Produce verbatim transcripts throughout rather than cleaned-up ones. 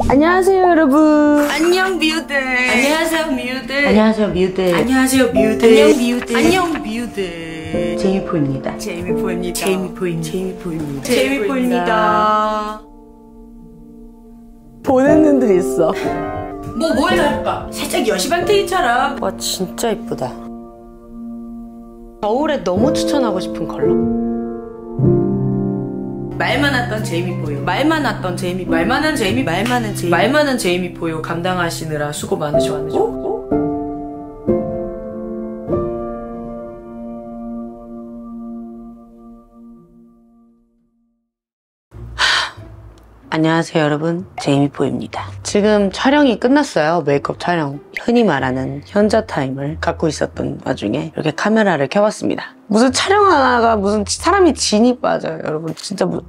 안녕하세요 여러분. 안녕 미우들. 안녕하세요 미우들. 안녕하세요 미우들. 안녕하세요 미우들. 안녕 미우들. 안녕 미우들. 제이미포입니다. 제이미포입니다. 제이미포입니다. 제이미포입니다. 제이미포입니다. 보는 눈들이 있어. 뭐 뭘 다를까? 살짝 여시방탱이처럼. 와 진짜 이쁘다. 겨울에 너무 추천하고 싶은 컬러. 말 많았던 제이미포유. 말 많았던 제이미. 말 많은 제이미. 말 많은 제이미. 말 많은 제이미포유 감당하시느라 수고 많으셔 많으셔. 어? 어? 안녕하세요 여러분, 제이미포입니다. 지금 촬영이 끝났어요. 메이크업 촬영. 흔히 말하는 현자 타임을 갖고 있었던 와중에 이렇게 카메라를 켜봤습니다. 무슨 촬영하다가 무슨 사람이 진이 빠져요 여러분. 진짜 뭐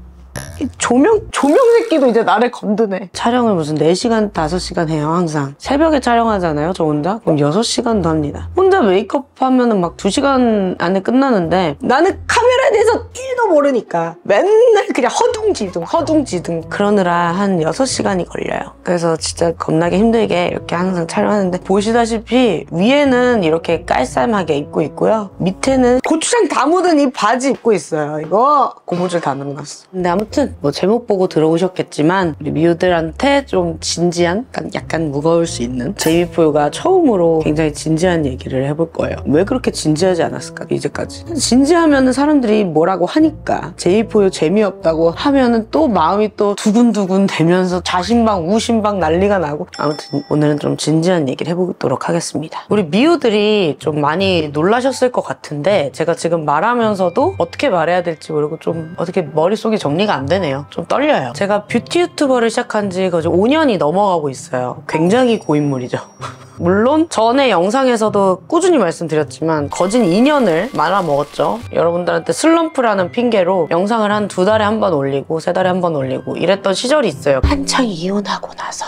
조명, 조명 새끼도 이제 나를 건드네. 촬영을 무슨 네 시간, 다섯 시간 해요 항상. 새벽에 촬영하잖아요 저 혼자. 그럼 여섯 시간도 합니다. 혼자 메이크업 하면은 막 두 시간 안에 끝나는데 나는 카메라에 대해서 일도 모르니까 맨날 그냥 허둥지둥 허둥지둥 그러느라 한 여섯 시간이 걸려요. 그래서 진짜 겁나게 힘들게 이렇게 항상 촬영하는데, 보시다시피 위에는 이렇게 깔쌈하게 입고 있고요, 밑에는 고추장 다 묻은 이 바지 입고 있어요. 이거 고무줄 다 남았어. 근데 아무튼 뭐 제목 보고 들어오셨겠지만 우리 미우들한테 좀 진지한, 약간, 약간 무거울 수 있는 제이미포유가 처음으로 굉장히 진지한 얘기를 해볼 거예요. 왜 그렇게 진지하지 않았을까 이제까지. 진지하면은 사람들이 뭐라고 하니까, 제이미포유 재미없다고 하면은 또 마음이 또 두근두근 되면서 자신방 우신방 난리가 나고. 아무튼 오늘은 좀 진지한 얘기를 해보도록 하겠습니다. 우리 미우들이 좀 많이 놀라셨을 것 같은데, 제가 지금 말하면서도 어떻게 말해야 될지 모르고 좀 어떻게 머릿속이 정리가 안 되네요. 좀 떨려요. 제가 뷰티 유튜버를 시작한 지 거의 오 년이 넘어가고 있어요. 굉장히 고인물이죠. 물론 전에 영상에서도 꾸준히 말씀드렸지만 거진 이 년을 말아먹었죠. 여러분들한테 슬럼프라는 핑계로 영상을 한 두 달에 한 번 올리고 세 달에 한 번 올리고 이랬던 시절이 있어요. 한창 이혼하고 나서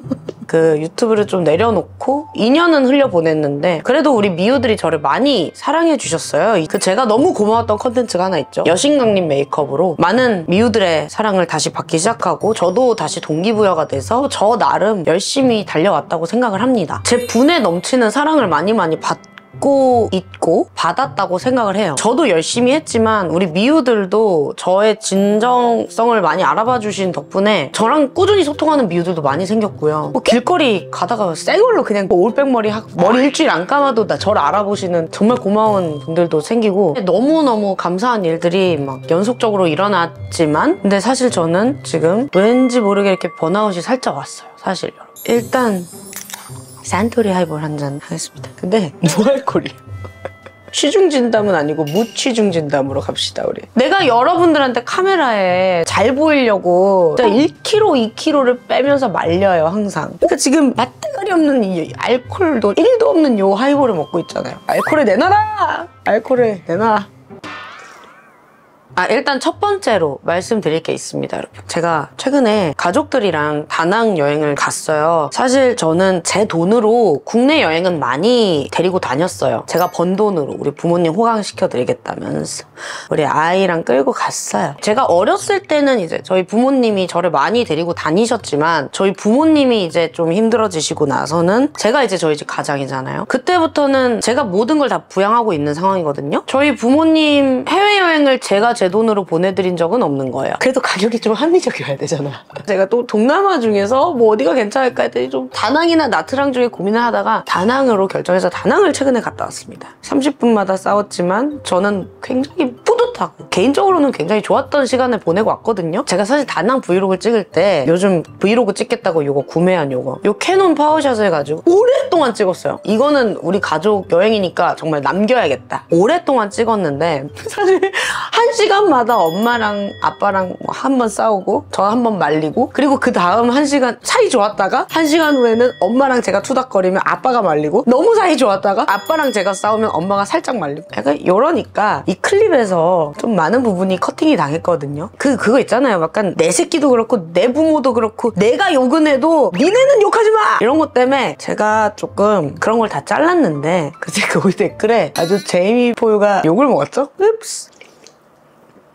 그 유튜브를 좀 내려놓고 이 년은 흘려보냈는데, 그래도 우리 미우들이 저를 많이 사랑해 주셨어요. 그 제가 너무 고마웠던 컨텐츠가 하나 있죠. 여신강림 메이크업으로 많은 미우들의 사랑을 다시 받기 시작하고, 저도 다시 동기부여가 돼서 저 나름 열심히 달려왔다고 생각을 합니다. 제 분에 넘치는 사랑을 많이 많이 받 고 있고 받았다고 생각을 해요. 저도 열심히 했지만 우리 미우들도 저의 진정성을 많이 알아봐 주신 덕분에 저랑 꾸준히 소통하는 미우들도 많이 생겼고요. 뭐 길거리 가다가 새 걸로 그냥 뭐 올백머리 하고 머리 일주일 안 감아도 나 저를 알아보시는 정말 고마운 분들도 생기고, 너무너무 감사한 일들이 막 연속적으로 일어났지만, 근데 사실 저는 지금 왠지 모르게 이렇게 번아웃이 살짝 왔어요. 사실 여러분. 일단 산토리 하이볼 한 잔 하겠습니다. 근데 무알콜이에요. 취중 진담은 아니고 무취중 진담으로 갑시다 우리. 내가 여러분들한테 카메라에 잘 보이려고 진짜 일 킬로그램, 이 킬로그램를 빼면서 말려요 항상. 그러니까 지금 맛대가리 없는 이 알코올도 일도 없는 요 하이볼을 먹고 있잖아요. 알코올을 내놔라! 알코올을 내놔라. 아, 일단 첫 번째로 말씀드릴 게 있습니다, 여러분. 제가 최근에 가족들이랑 다낭 여행을 갔어요. 사실 저는 제 돈으로 국내 여행은 많이 데리고 다녔어요. 제가 번 돈으로 우리 부모님 호강시켜드리겠다면서 우리 아이랑 끌고 갔어요. 제가 어렸을 때는 이제 저희 부모님이 저를 많이 데리고 다니셨지만, 저희 부모님이 이제 좀 힘들어지시고 나서는 제가 이제 저희 집 가장이잖아요. 그때부터는 제가 모든 걸 다 부양하고 있는 상황이거든요. 저희 부모님 해외여행을 제가 제 돈으로 보내드린 적은 없는 거예요. 그래도 가격이 좀 합리적이어야 되잖아. 제가 또 동남아 중에서 뭐 어디가 괜찮을까 했더니 좀 다낭이나 나트랑 중에 고민을 하다가 다낭으로 결정해서 다낭을 최근에 갔다 왔습니다. 삼십 분마다 싸웠지만 저는 굉장히 뿌듯하고 개인적으로는 굉장히 좋았던 시간을 보내고 왔거든요. 제가 사실 다낭 브이로그를 찍을 때 요즘 브이로그 찍겠다고 요거 구매한 요거 요 캐논 파워샷을 가지고 오랫동안 찍었어요. 이거는 우리 가족 여행이니까 정말 남겨야겠다. 오랫동안 찍었는데 사실 한 시간 마다 엄마랑 아빠랑 뭐 한 번 싸우고 저 한 번 말리고, 그리고 그 다음 한 시간 사이 좋았다가 한 시간 후에는 엄마랑 제가 투닥거리면 아빠가 말리고, 너무 사이 좋았다가 아빠랑 제가 싸우면 엄마가 살짝 말리고, 약간 이러니까 이 클립에서 좀 많은 부분이 커팅이 당했거든요. 그 그거 있잖아요. 약간 내 새끼도 그렇고 내 부모도 그렇고 내가 욕은 해도 니네는 욕하지 마! 이런 것 때문에 제가 조금 그런 걸 다 잘랐는데, 그제 거기 댓글에 아주 제이미포유가 욕을 먹었죠? 읍스.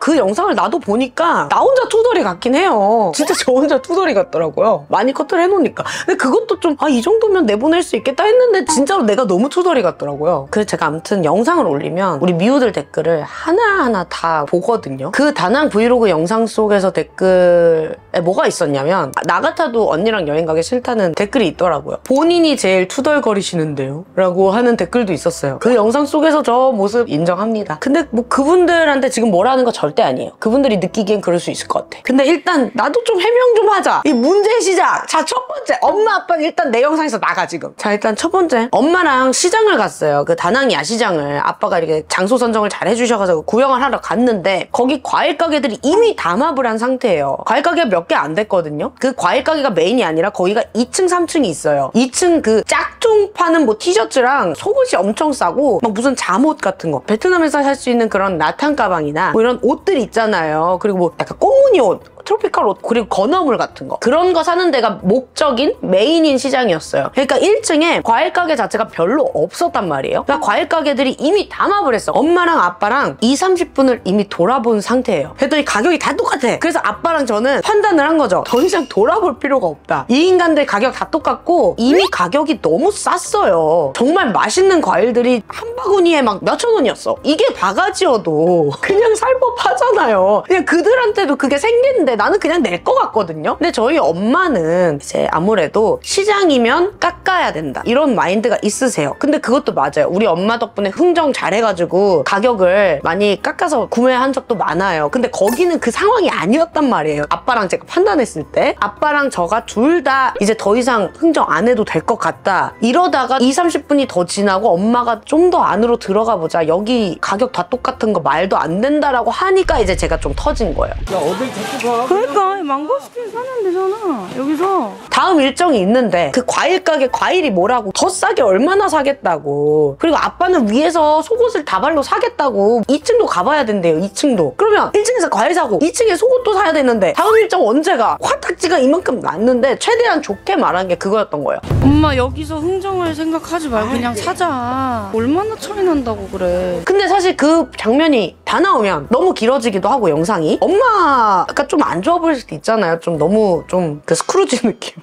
그 영상을 나도 보니까 나 혼자 투덜이 같긴 해요. 진짜 저 혼자 투덜이 같더라고요. 많이 커트를 해놓으니까. 근데 그것도 좀 아, 이 정도면 내보낼 수 있겠다 했는데 진짜로 내가 너무 투덜이 같더라고요. 그래서 제가 아무튼 영상을 올리면 우리 미우들 댓글을 하나하나 다 보거든요. 그 다낭 브이로그 영상 속에서 댓글에 뭐가 있었냐면 나 같아도 언니랑 여행 가기 싫다는 댓글이 있더라고요. 본인이 제일 투덜거리시는데요? 라고 하는 댓글도 있었어요. 그 영상 속에서 저 모습 인정합니다. 근데 뭐 그분들한테 지금 뭐라는 거 절대 아니에요. 그분들이 느끼기엔 그럴 수 있을 것 같아. 근데 일단 나도 좀 해명 좀 하자. 이 문제의 시작. 자, 첫 번째. 엄마 아빠는 일단 내 영상에서 나가 지금. 자, 일단 첫 번째. 엄마랑 시장을 갔어요. 그 다낭 야시장을 아빠가 이렇게 장소 선정을 잘 해주셔가지고 구경을 하러 갔는데 거기 과일 가게들이 이미 담합을 한 상태예요. 과일 가게가 몇 개 안 됐거든요. 그 과일 가게가 메인이 아니라 거기가 이 층, 삼 층이 있어요. 이 층 그 짝퉁 파는 뭐 티셔츠랑 속옷이 엄청 싸고 막 무슨 잠옷 같은 거 베트남에서 살 수 있는 그런 라탄 가방이나 뭐 이런 옷들 있잖아요. 그리고 뭐 약간 꽃무늬 옷, 트로피컬 옷, 그리고 건어물 같은 거 그런 거 사는 데가 목적인 메인인 시장이었어요. 그러니까 일 층에 과일 가게 자체가 별로 없었단 말이에요. 그러니까 과일 가게들이 이미 담합을 했어. 엄마랑 아빠랑 이삼십 분을 이미 돌아본 상태예요. 그랬더니 가격이 다 똑같아. 그래서 아빠랑 저는 판단을 한 거죠. 더 이상 돌아볼 필요가 없다. 이 인간들 가격 다 똑같고 이미 가격이 너무 쌌어요. 정말 맛있는 과일들이 한 바구니에 막 몇천 원이었어. 이게 바가지여도 그냥 살 법하잖아요. 그냥 그들한테도 그게 생기는데 나는 그냥 낼 것 같거든요. 근데 저희 엄마는 이제 아무래도 시장이면 깎아야 된다 이런 마인드가 있으세요. 근데 그것도 맞아요. 우리 엄마 덕분에 흥정 잘해가지고 가격을 많이 깎아서 구매한 적도 많아요. 근데 거기는 그 상황이 아니었단 말이에요. 아빠랑 제가 판단했을 때 아빠랑 저가 둘 다 이제 더 이상 흥정 안 해도 될 것 같다 이러다가 이삼십 분이 더 지나고 엄마가 좀 더 안으로 들어가 보자, 여기 가격 다 똑같은 거 말도 안 된다라고 하니까 이제 제가 좀 터진 거예요. 야, 어딜 자꾸 가? 그러니까 망고스틴 사면 되잖아 여기서. 다음 일정이 있는데 그 과일 가게 과일이 뭐라고 더 싸게 얼마나 사겠다고. 그리고 아빠는 위에서 속옷을 다발로 사겠다고 이 층도 가봐야 된대요. 이 층도. 그러면 일 층에서 과일 사고 이 층에 속옷도 사야 되는데 다음 일정 언제 가? 화딱지가 이만큼 났는데 최대한 좋게 말한 게 그거였던 거예요. 엄마 여기서 흥정할 생각하지 말고 그냥 사자. 얼마나 차이 난다고 그래. 근데 사실 그 장면이 다 나오면 너무 길어지기도 하고 영상이 엄마가 좀 안 좋아 보일 수도 있잖아요. 좀 너무 좀 그 스크루지 느낌.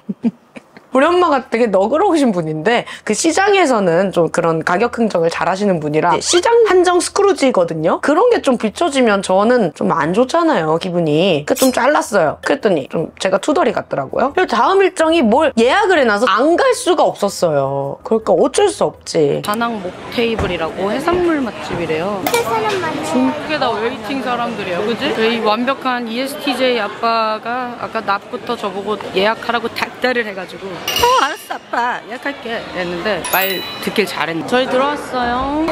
우리 엄마가 되게 너그러우신 분인데 그 시장에서는 좀 그런 가격 흥정을 잘 하시는 분이라 시장 한정 스크루지거든요. 그런 게 좀 비춰지면 저는 좀 안 좋잖아요, 기분이. 그러니까 좀 잘랐어요. 그랬더니 좀 제가 투덜이 같더라고요. 그리고 다음 일정이 뭘 예약을 해놔서 안 갈 수가 없었어요. 그러니까 어쩔 수 없지. 다낭 목테이블이라고 해산물 맛집이래요. 중국에 다 웨이팅 사람들이야, 그지? 저희 완벽한 이에스티제이 아빠가 아까 낮부터 저보고 예약하라고 닥달을 해가지고 어 알았어 아빠 예약할게 했는데 말 듣길 잘했네. 저희 들어왔어요.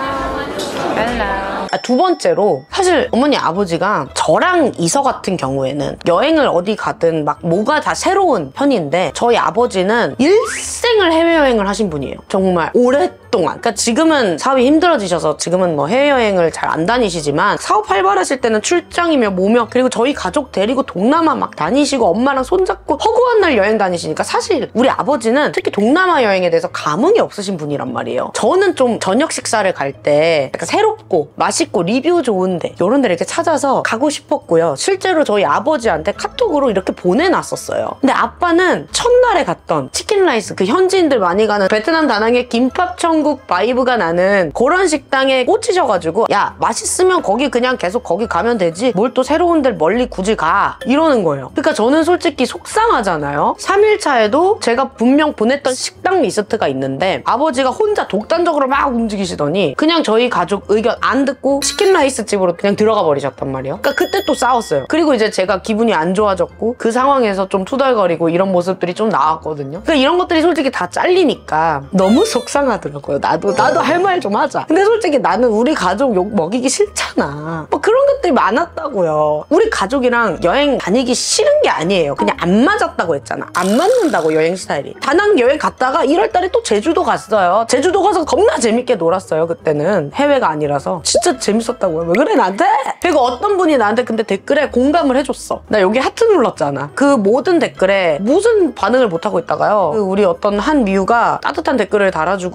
헬로. 아, 두 번째로 사실 어머니 아버지가 저랑 이서 같은 경우에는 여행을 어디 가든 막 뭐가 다 새로운 편인데 저희 아버지는 일생을 해외여행을 하신 분이에요. 정말 오랫동안. 그러니까 지금은 사업이 힘들어지셔서 지금은 뭐 해외여행을 잘 안 다니시지만 사업 활발하실 때는 출장이며 뭐며 그리고 저희 가족 데리고 동남아 막 다니시고 엄마랑 손잡고 허구한 날 여행 다니시니까 사실 우리 아버지는 특히 동남아 여행에 대해서 감흥이 없으신 분이란 말이에요. 저는 좀 저녁 식사를 갈 때 약간 새롭고 맛있고 리뷰 좋은데 이런 데를 이렇게 찾아서 가고 싶었고요. 실제로 저희 아버지한테 카톡으로 이렇게 보내놨었어요. 근데 아빠는 첫날에 갔던 치킨라이스, 그 현지인들 많이 가는 베트남 다낭의 김밥 천국 바이브가 나는 그런 식당에 꽂히셔가지고 야 맛있으면 거기 그냥 계속 거기 가면 되지 뭘 또 새로운 데 멀리 굳이 가 이러는 거예요. 그러니까 저는 솔직히 속상하잖아요. 삼 일 차에도 제가 분명 보냈던 식당 리스트가 있는데 아버지가 혼자 독단적으로 막 움직이시더니 그냥 저희 가족 의견 안 듣고 치킨라이스 집으로 그냥 들어가 버리셨단 말이에요. 그러니까 그때 또 싸웠어요. 그리고 이제 제가 기분이 안 좋아졌고 그 상황에서 좀 투덜거리고 이런 모습들이 좀 나왔거든요. 그러니까 이런 것들이 솔직히 다 잘리니까 너무 속상하더라고요. 나도 나도 할 말 좀 하자. 근데 솔직히 나는 우리 가족 욕 먹이기 싫잖아. 뭐 그런 것들이 많았다고요. 우리 가족이랑 여행 다니기 싫은 게 아니에요. 그냥 안 맞았다고 했잖아. 안 맞는다고 여행 스타일이. 다낭 여행 갔다가 일월 달에 또 제주도 갔어요. 제주도 가서 겁나 재밌게 놀았어요. 그때는 해외가 아니라서 진짜 재밌었다고요. 왜 그래 나한테? 그리고 어떤 분이 나한테 근데 댓글에 공감을 해줬어. 나 여기 하트 눌렀잖아. 그 모든 댓글에 무슨 반응을 못하고 있다가요. 그 우리 어떤 한 미우가 따뜻한 댓글을 달아주고 내 상황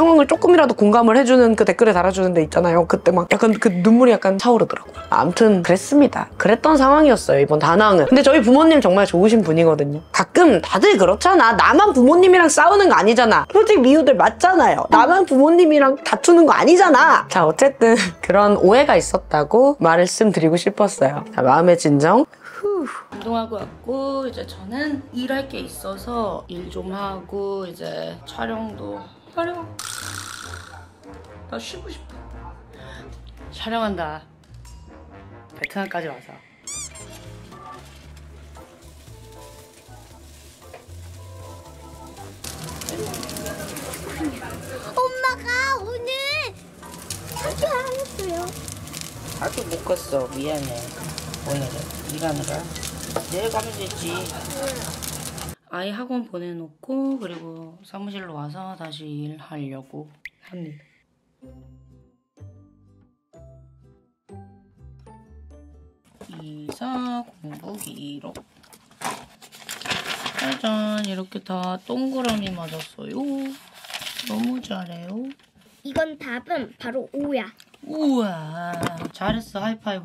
상황을 조금이라도 공감을 해주는 그 댓글에 달아주는 데 있잖아요. 그때 막 약간 그 눈물이 약간 차오르더라고요. 아무튼 그랬습니다. 그랬던 상황이었어요, 이번 다낭은. 근데 저희 부모님 정말 좋으신 분이거든요. 가끔 다들 그렇잖아. 나만 부모님이랑 싸우는 거 아니잖아. 솔직히 미우들 맞잖아요. 나만 부모님이랑 다투는 거 아니잖아. 자, 어쨌든 그런 오해가 있었다고 말씀드리고 싶었어요. 자, 마음의 진정. 후. 운동하고 왔고 이제 저는 일할 게 있어서 일 좀 하고 이제 촬영도 촬영 나 쉬고 싶어. 촬영한다. 베트남까지 와서. 엄마가 오늘 학교 안 했어요. 학교 못 갔어. 미안해. 오늘은 일하느라. 내일 가면 되지. 아이 학원 보내놓고 그리고 사무실로 와서 다시 일하려고 합니다. 이사 공부 기록. 짜잔, 이렇게 다 동그라미 맞았어요. 너무 잘해요. 이건 답은 바로 오야. 우와, 잘했어. 하이파이브.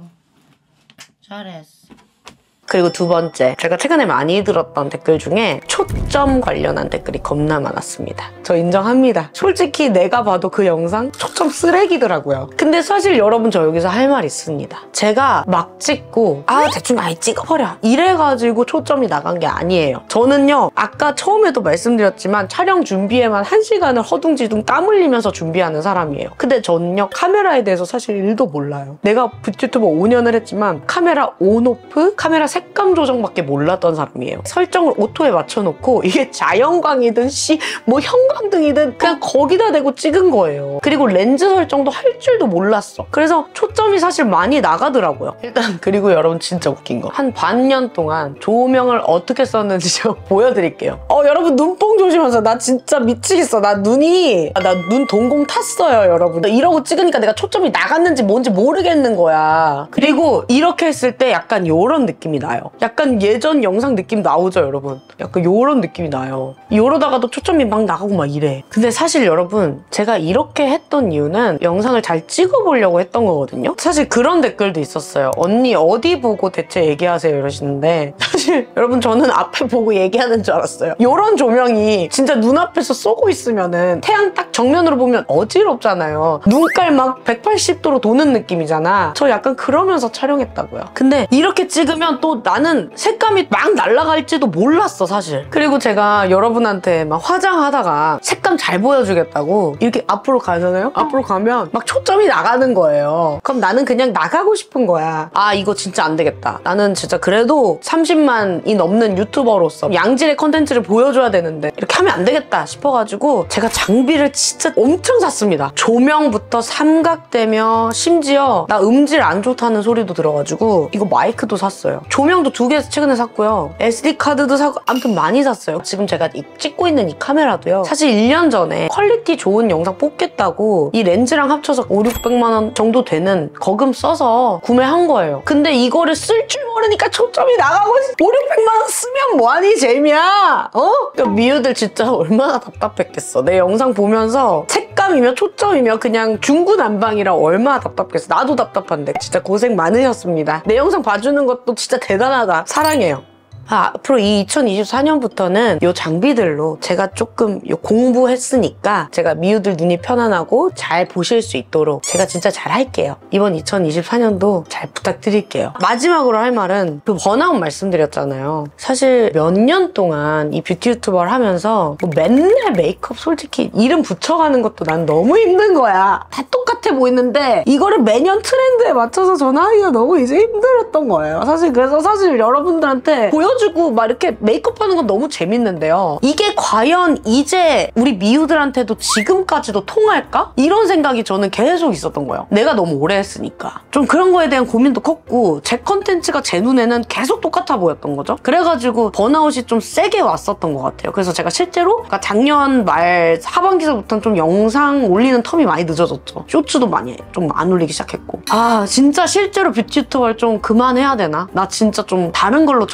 잘했어. 그리고 두 번째, 제가 최근에 많이 들었던 댓글 중에 초점 관련한 댓글이 겁나 많았습니다. 저 인정합니다. 솔직히 내가 봐도 그 영상 초점 쓰레기더라고요. 근데 사실 여러분, 저 여기서 할 말 있습니다. 제가 막 찍고 아 대충 아예 찍어버려 이래가지고 초점이 나간 게 아니에요. 저는요, 아까 처음에도 말씀드렸지만 촬영 준비에만 한 시간을 허둥지둥 땀 흘리면서 준비하는 사람이에요. 근데 저는요, 카메라에 대해서 사실 일도 몰라요. 내가 뷰티유튜버 오 년을 했지만 카메라 온오프, 카메라 색감 조정밖에 몰랐던 사람이에요. 설정을 오토에 맞춰놓고 이게 자연광이든 씨 뭐 형광등이든 그냥 거기다 대고 찍은 거예요. 그리고 렌즈 설정도 할 줄도 몰랐어. 그래서 초점이 사실 많이 나가더라고요. 일단 그리고 여러분 진짜 웃긴 거, 한 반년 동안 조명을 어떻게 썼는지 제가 보여드릴게요. 어 여러분, 눈뽕 조심하세요. 나 진짜 미치겠어. 나 눈이 나 눈 동공 탔어요, 여러분. 이러고 찍으니까 내가 초점이 나갔는지 뭔지 모르겠는 거야. 그리고 이렇게 했을 때 약간 요런 느낌이 나요. 약간 예전 영상 느낌 나오죠, 여러분? 약간 요런 느낌이 나요. 이러다가도 초점이 막 나가고 막 이래. 근데 사실 여러분, 제가 이렇게 했던 이유는 영상을 잘 찍어보려고 했던 거거든요. 사실 그런 댓글도 있었어요. 언니 어디 보고 대체 얘기하세요? 이러시는데 사실 여러분, 저는 앞에 보고 얘기하는 줄 알았어요. 요런 조명이 진짜 눈앞에서 쏘고 있으면은 태양 딱 정면으로 보면 어지럽잖아요. 눈깔 막 백팔십 도로 도는 느낌이잖아. 저 약간 그러면서 촬영했다고요. 근데 이렇게 찍으면 또 나는 색감이 막 날아갈지도 몰랐어, 사실. 그리고 제가 여러분한테 막 화장하다가 색감 잘 보여주겠다고 이렇게 앞으로 가잖아요? 앞으로 가면 막 초점이 나가는 거예요. 그럼 나는 그냥 나가고 싶은 거야. 아, 이거 진짜 안 되겠다. 나는 진짜 그래도 삼십만이 넘는 유튜버로서 양질의 컨텐츠를 보여줘야 되는데 이렇게 하면 안 되겠다 싶어가지고 제가 장비를 진짜 엄청 샀습니다. 조명부터 삼각대며 심지어 나 음질 안 좋다는 소리도 들어가지고 이거 마이크도 샀어요. 조명도 두 개 최근에 샀고요. 에스디카드도 사고 아무튼 많이 샀어요. 지금 제가 이 찍고 있는 이 카메라도요, 사실 일 년 전에 퀄리티 좋은 영상 뽑겠다고 이 렌즈랑 합쳐서 오륙백만 원 정도 되는 거금 써서 구매한 거예요. 근데 이거를 쓸 줄 모르니까 초점이 나가고 오륙백만 원 쓰면 뭐하니 재미야? 어? 그러니까 미우들 진짜 얼마나 답답했겠어. 내 영상 보면서 색감이며 초점이며 그냥 중구난방이라 얼마나 답답했어. 나도 답답한데 진짜 고생 많으셨습니다. 내 영상 봐주는 것도 진짜 대단하다. 사랑해요. 아, 앞으로 이 이천이십사 년부터는 이 장비들로 제가 조금 요 공부했으니까 제가 미우들 눈이 편안하고 잘 보실 수 있도록 제가 진짜 잘 할게요. 이번 이천이십사 년도 잘 부탁드릴게요. 마지막으로 할 말은 그 번아웃 말씀드렸잖아요. 사실 몇 년 동안 이 뷰티 유튜버를 하면서 뭐 맨날 메이크업 솔직히 이름 붙여가는 것도 난 너무 힘든 거야. 다 똑같아 보이는데 이거를 매년 트렌드에 맞춰서 전화하기가 너무 이제 힘들었던 거예요. 사실 그래서 사실 여러분들한테 보여 주고 막 이렇게 메이크업 하는 건 너무 재밌는데요. 이게 과연 이제 우리 미우들한테도 지금까지도 통할까? 이런 생각이 저는 계속 있었던 거예요. 내가 너무 오래 했으니까. 좀 그런 거에 대한 고민도 컸고 제 컨텐츠가 제 눈에는 계속 똑같아 보였던 거죠. 그래가지고 번아웃이 좀 세게 왔었던 것 같아요. 그래서 제가 실제로 그러니까 작년 말 하반기서부터는 좀 영상 올리는 텀이 많이 늦어졌죠. 쇼츠도 많이 좀 안 올리기 시작했고 아 진짜 실제로 뷰티 유튜버를 좀 그만해야 되나? 나 진짜 좀 다른 걸로 전향해야 되나?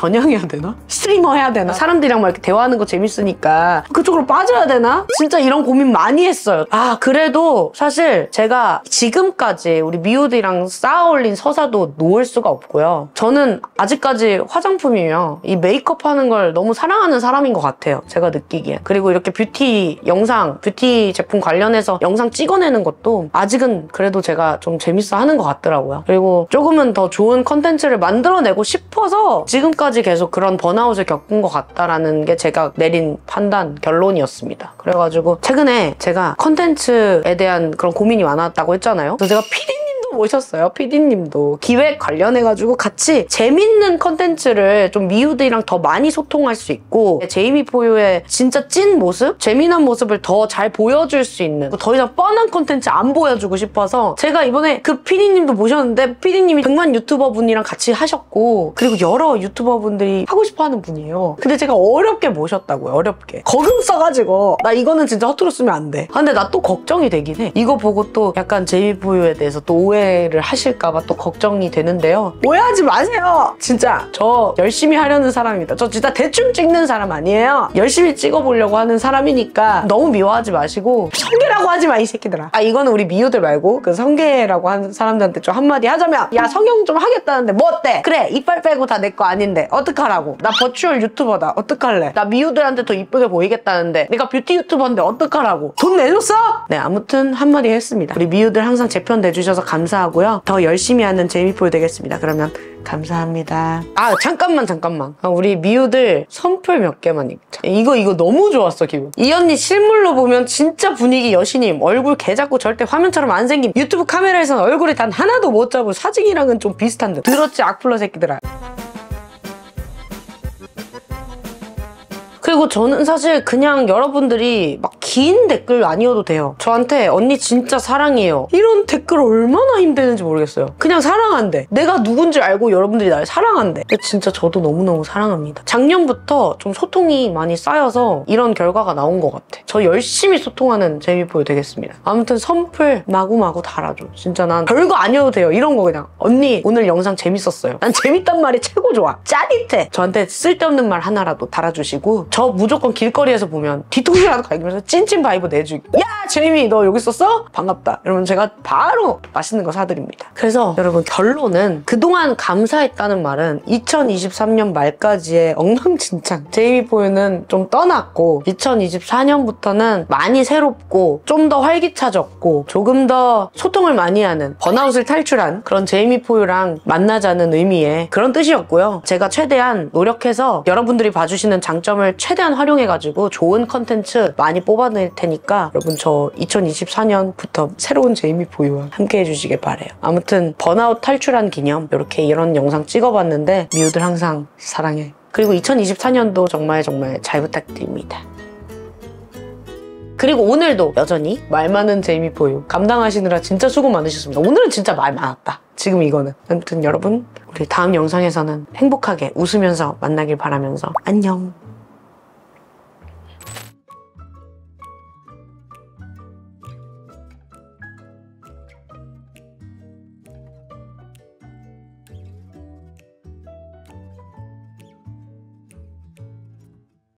되나? 스트리머 해야 되나? 사람들이랑 막 이렇게 대화하는 거 재밌으니까 그쪽으로 빠져야 되나? 진짜 이런 고민 많이 했어요. 아 그래도 사실 제가 지금까지 우리 미우들이랑 쌓아 올린 서사도 놓을 수가 없고요. 저는 아직까지 화장품이며 이 메이크업 하는 걸 너무 사랑하는 사람인 것 같아요. 제가 느끼기에. 그리고 이렇게 뷰티 영상, 뷰티 제품 관련해서 영상 찍어내는 것도 아직은 그래도 제가 좀 재밌어 하는 것 같더라고요. 그리고 조금은 더 좋은 컨텐츠를 만들어내고 싶어서 지금까지 계속 그런 번아웃을 겪은 것 같다라는 게 제가 내린 판단, 결론이었습니다. 그래가지고 최근에 제가 컨텐츠에 대한 그런 고민이 많았다고 했잖아요. 그래서 제가 피디님도 모셨어요. 피디님도 기획 관련해가지고 같이 재밌는 컨텐츠를 좀 미우들이랑 더 많이 소통할 수 있고 제이미 포유의 진짜 찐 모습, 재미난 모습을 더 잘 보여줄 수 있는 더 이상 뻔한 컨텐츠 안 보여주고 싶어서 제가 이번에 그 피디님도 모셨는데 피디님이 백만 유튜버 분이랑 같이 하셨고 그리고 여러 유튜버 분들이 하고 싶어하는 분이에요. 근데 제가 어렵게 모셨다고요. 어렵게. 거금 써가지고 나 이거는 진짜 허투루 쓰면 안 돼. 아, 근데 나 또 걱정이 되긴 해. 이거 보고 또 약간 제이미 포유에 대해서 또 오해를 하실까봐 또 걱정이 되는데요. 오해하지 마세요. 진짜 저 열심히 하려는 사람입니다. 저 진짜 대충 찍는 사람 아니에요. 열심히 찍어보려고 하는 사람이니까 너무 미워하지 마시고 성계라고 하지 마 이 새끼들아. 아 이거는 우리 미우들 말고 그 성계라고 하는 사람들한테 좀 한마디 하자면 야 성형 좀 하겠다는데 뭐 어때? 그래 이빨 빼고 다 내 거 아닌데 어떡하라고? 나 버추얼 유튜버다 어떡할래? 나 미우들한테 더 이쁘게 보이겠다는데 내가 뷰티 유튜버인데 어떡하라고? 돈 내줬어? 네 아무튼 한마디 했습니다. 우리 미우들 항상 제 편 내주셔서 감사하고요. 더 열심히 하는 제이미 포유 되겠습니다. 그러면 감사합니다. 아 잠깐만 잠깐만 우리 미우들 선풀 몇 개만 읽자. 이거 이거 너무 좋았어 기분. 이 언니 실물로 보면 진짜 분위기 여신임. 얼굴 개 작고 절대 화면처럼 안 생김. 유튜브 카메라에서는 얼굴이 단 하나도 못 잡고 사진이랑은 좀 비슷한 듯. 들었지 악플러 새끼들아. 그리고 저는 사실 그냥 여러분들이 막 긴 댓글 아니어도 돼요. 저한테 언니 진짜 사랑해요. 이런 댓글 얼마나 힘드는지 모르겠어요. 그냥 사랑한대. 내가 누군지 알고 여러분들이 날 사랑한대. 근데 진짜 저도 너무너무 사랑합니다. 작년부터 좀 소통이 많이 쌓여서 이런 결과가 나온 것 같아. 저 열심히 소통하는 제이미 포유 되겠습니다. 아무튼 선플 마구마구 달아줘. 진짜 난 별거 아니어도 돼요. 이런 거 그냥 언니 오늘 영상 재밌었어요. 난 재밌단 말이 최고 좋아. 짜릿해. 저한테 쓸데없는 말 하나라도 달아주시고 저 무조건 길거리에서 보면 뒤통수라도 갈기면서 찐찐 바이브 내주기. 야 제이미 너 여기 있었어? 반갑다. 여러분 제가 바로 맛있는 거 사드립니다. 그래서 여러분 결론은 그동안 감사했다는 말은 이천이십삼 년 말까지의 엉망진창 제이미 포유는 좀 떠났고 이천이십사 년부터는 많이 새롭고 좀 더 활기차졌고 조금 더 소통을 많이 하는 번아웃을 탈출한 그런 제이미 포유랑 만나자는 의미의 그런 뜻이었고요. 제가 최대한 노력해서 여러분들이 봐주시는 장점을 최대한 활용해가지고 좋은 컨텐츠 많이 뽑아낼 테니까 여러분 저 이천이십사 년부터 새로운 제이미 포유와 함께 해주시길 바래요. 아무튼 번아웃 탈출한 기념 이렇게 이런 영상 찍어봤는데 미우들 항상 사랑해. 그리고 이천이십사 년도 정말 정말 잘 부탁드립니다. 그리고 오늘도 여전히 말 많은 제이미 포유 감당하시느라 진짜 수고 많으셨습니다. 오늘은 진짜 말 많았다. 지금 이거는. 아무튼 여러분 우리 다음 영상에서는 행복하게 웃으면서 만나길 바라면서 안녕.